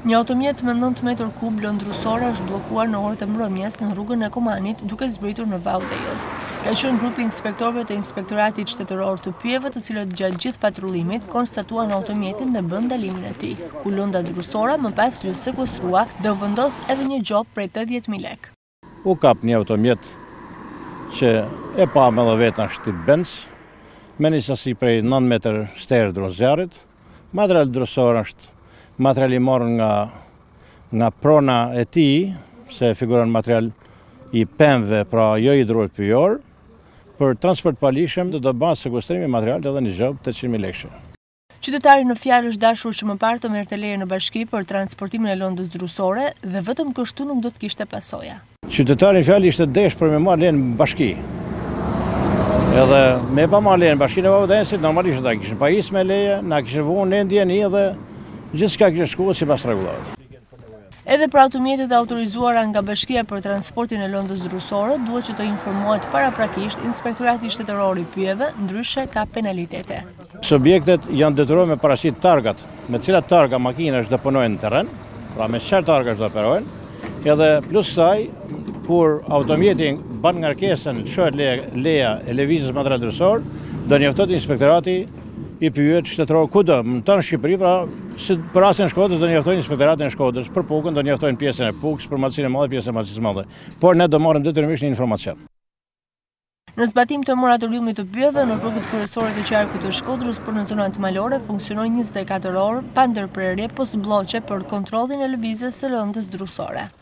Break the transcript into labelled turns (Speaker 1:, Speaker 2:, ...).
Speaker 1: Një automjet me 9 metër kub lëndrusore është bllokuar në orët e mbrëmjes në rrugën e Komanit duke zbritur në Vaudejës. Ka qenë grupi inspektorëve të Inspektoratit Shtetëror të Pyjeve, të cilët gjatë gjithë patrullimit konstatuan automjetin dhe bën ndalimin e tij, ku lënda drusora më pas u sekuestrua dhe u vendos edhe një gjop prej 80.000 lekë.
Speaker 2: U kap një automjet që e pa me dhe vetë në shtip Benz, me një sasi prej 9 metër sterë drosjarit. Material drosor është material i morën nga prona e tij, se figuron material i pemëve, pra jo hidror pyjor, për transport palishëm do bën sekuestrimi material edhe një gjop 800.000 lekë.
Speaker 1: Qytetari në fjalë është dashur që më parë të merrte leje në bashki për transportimin e lëndës drusore dhe vetëm kështu nuk do të kishte pasoja.
Speaker 2: Qytetari në fjalë ishte desh për me marrë leje në bashki. Edhe me pa marrë leje në bashkinë e Vaudejës, normalisht ata kishin pajis me leje, na kishin vënë në ndjeni dhe gjithçka kishte shkuar sipas rregullat.
Speaker 1: Edhe për automjetet e autorizuara nga Bashkia për transportin e lëndës drusore, duhet që të informohet paraprakisht Inspektorati Shtetëror i Pyjeve, ndryshe ka penalitete.
Speaker 2: Subjektet janë detyruar me paraqisit targat, me cilat targa makinash deponojnë në terren, pra me çfarë targash do operojnë, edhe plus kësaj, kur automjeti bën ngarkesën, çohet leja e lëvizjes material drusor, do njoftohet Inspektorati i Pyjeve Shtetëror kudo, në tonë Shqipëri, pra si për rastin e Shkodrës do njoftojnë Inspektoratin e Shkodrës, për Pukën do njoftojnë pjesën e Pukës, për Malësinë e Madhe, pjesën e Malësisë Madhe. Por ne do marrim detyrimisht një informacion.
Speaker 1: Në zbatim të moratoriumit të Pyjeve, në rrugët kryesore të qarkut të Shkodrës për në zonat malore funksionojnë 24 orë pa ndërprerje post bloqe për kontrollin e lëvizjes së lëndës drusore.